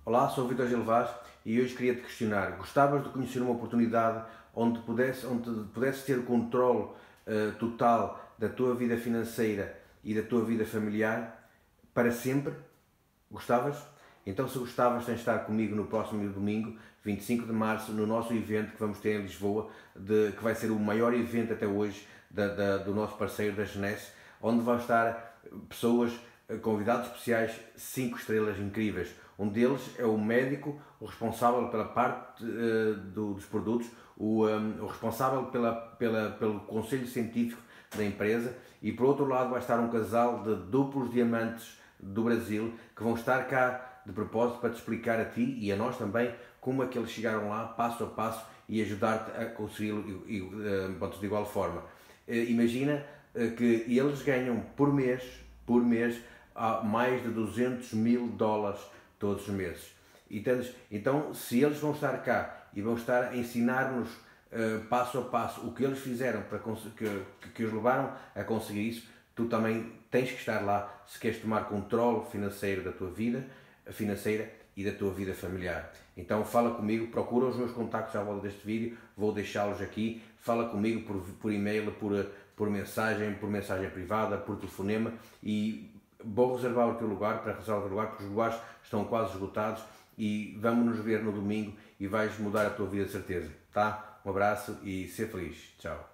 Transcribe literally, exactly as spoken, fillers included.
Olá, sou o Vitor Gil Vaz e hoje queria te questionar. Gostavas de conhecer uma oportunidade onde pudesse, onde pudesses ter o controle uh, total da tua vida financeira e da tua vida familiar para sempre? Gostavas? Então, se gostavas, tens de estar comigo no próximo domingo, vinte e cinco de março, no nosso evento que vamos ter em Lisboa, de, que vai ser o maior evento até hoje da, da, do nosso parceiro da Genesse, onde vão estar pessoas, convidados especiais, cinco estrelas incríveis. Um deles é o médico, o responsável pela parte uh, do, dos produtos, o, um, o responsável pela, pela, pelo conselho científico da empresa, e por outro lado vai estar um casal de duplos diamantes do Brasil que vão estar cá de propósito para te explicar a ti e a nós também como é que eles chegaram lá passo a passo e ajudar-te a consegui-lo uh, de igual forma. Uh, imagina uh, que eles ganham por mês, por mês, mais de duzentos mil dólares todos os meses. Entendes? Então, se eles vão estar cá e vão estar a ensinar-nos uh, passo a passo o que eles fizeram, para que, que os levaram a conseguir isso, tu também tens que estar lá se queres tomar controle financeiro da tua vida financeira e da tua vida familiar. Então fala comigo, procura os meus contactos à volta deste vídeo, vou deixá-los aqui, fala comigo por, por e-mail, por, por mensagem, por mensagem privada, por telefonema, e vou reservar o teu lugar, para reservar o teu lugar, porque os lugares estão quase esgotados, e vamos nos ver no domingo e vais mudar a tua vida de certeza, tá? Um abraço e ser feliz. Tchau.